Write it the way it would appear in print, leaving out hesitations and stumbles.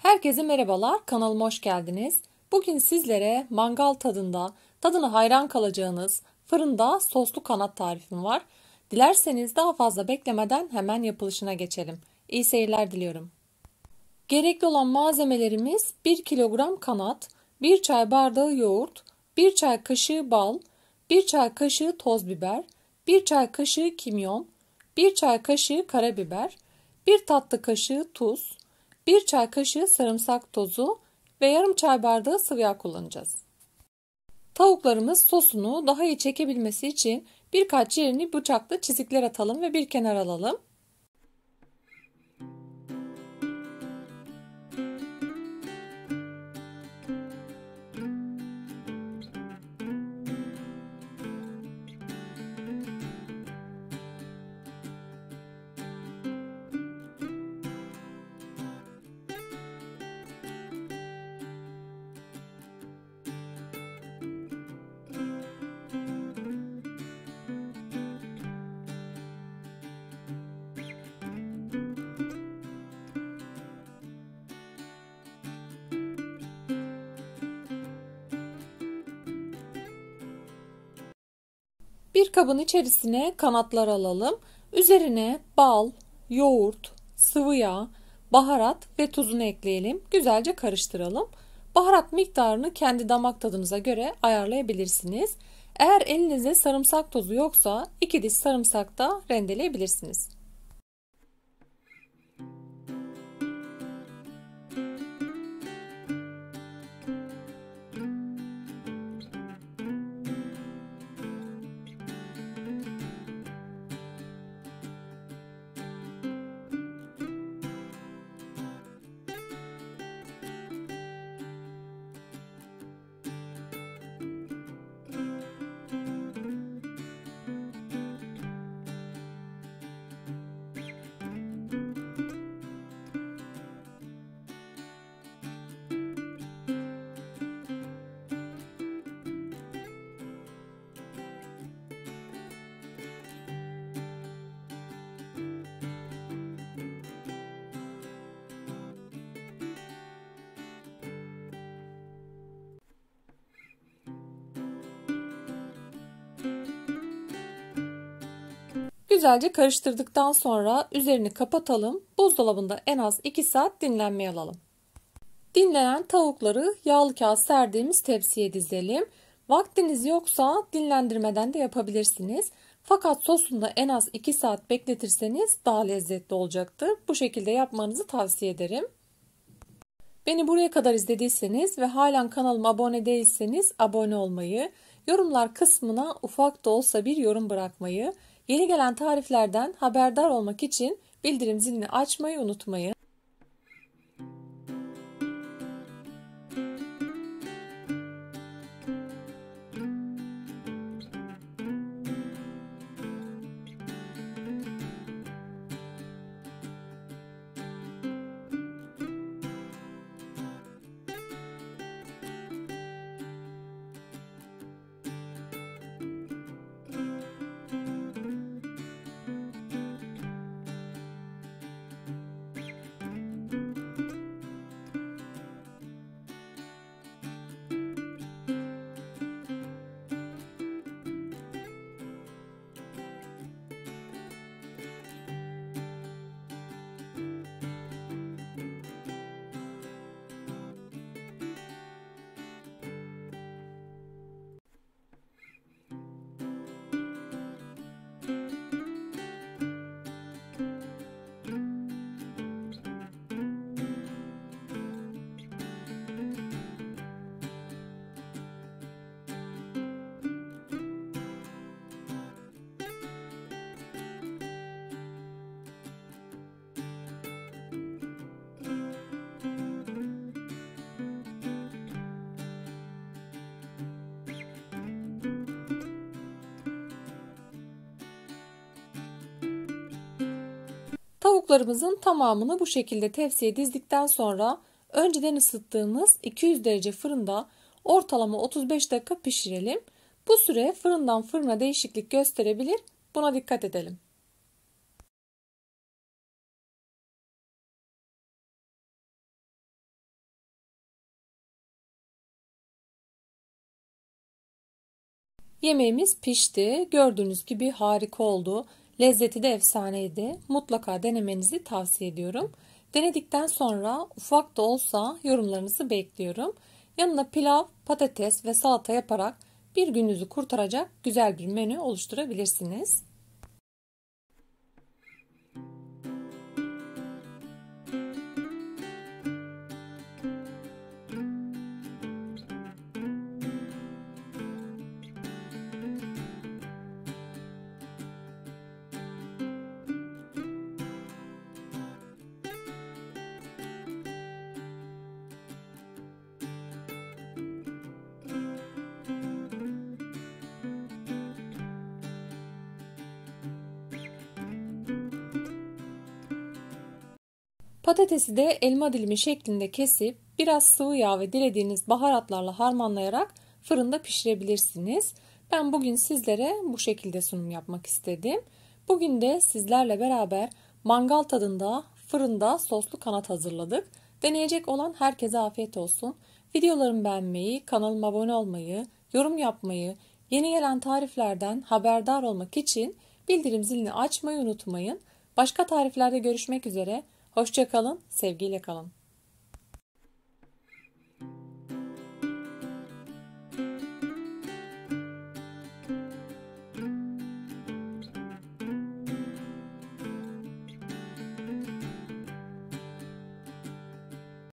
Herkese merhabalar, kanalıma hoş geldiniz. Bugün sizlere mangal tadına hayran kalacağınız fırında soslu kanat tarifim var. Dilerseniz daha fazla beklemeden hemen yapılışına geçelim. İyi seyirler diliyorum. Gerekli olan malzemelerimiz 1 kilogram kanat, 1 çay bardağı yoğurt, 1 çay kaşığı bal, 1 çay kaşığı toz biber, 1 çay kaşığı kimyon, 1 çay kaşığı karabiber, 1 tatlı kaşığı tuz, 1 çay kaşığı sarımsak tozu ve yarım çay bardağı sıvı yağ kullanacağız. Tavuklarımız sosunu daha iyi çekebilmesi için birkaç yerini bıçakla çizikler atalım ve bir kenara alalım. Bir kabın içerisine kanatlar alalım. Üzerine bal, yoğurt, sıvı yağ, baharat ve tuzunu ekleyelim. Güzelce karıştıralım. Baharat miktarını kendi damak tadınıza göre ayarlayabilirsiniz. Eğer elinizde sarımsak tozu yoksa 2 diş sarımsak da rendeleyebilirsiniz. Güzelce karıştırdıktan sonra üzerini kapatalım. Buzdolabında en az 2 saat dinlenmeye alalım. Dinlenen tavukları yağlı kağıt serdiğimiz tepsiye dizelim. Vaktiniz yoksa dinlendirmeden de yapabilirsiniz. Fakat sosunda en az 2 saat bekletirseniz daha lezzetli olacaktır. Bu şekilde yapmanızı tavsiye ederim. Beni buraya kadar izlediyseniz ve halen kanalıma abone değilseniz abone olmayı, yorumlar kısmına ufak da olsa bir yorum bırakmayı, yeni gelen tariflerden haberdar olmak için bildirim zilini açmayı unutmayın. Tavuklarımızın tamamını bu şekilde tepsiye dizdikten sonra önceden ısıttığımız 200 derece fırında ortalama 35 dakika pişirelim. Bu süre fırından fırına değişiklik gösterebilir. Buna dikkat edelim. Yemeğimiz pişti. Gördüğünüz gibi harika oldu. Lezzeti de efsaneydi. Mutlaka denemenizi tavsiye ediyorum. Denedikten sonra ufak da olsa yorumlarınızı bekliyorum. Yanına pilav, patates ve salata yaparak bir gününüzü kurtaracak güzel bir menü oluşturabilirsiniz. Patatesi de elma dilimi şeklinde kesip biraz sıvı yağ ve dilediğiniz baharatlarla harmanlayarak fırında pişirebilirsiniz. Ben bugün sizlere bu şekilde sunum yapmak istedim. Bugün de sizlerle beraber mangal tadında fırında soslu kanat hazırladık. Deneyecek olan herkese afiyet olsun. Videolarımı beğenmeyi, kanalıma abone olmayı, yorum yapmayı, yeni gelen tariflerden haberdar olmak için bildirim zilini açmayı unutmayın. Başka tariflerde görüşmek üzere. Hoşça kalın, sevgiyle kalın.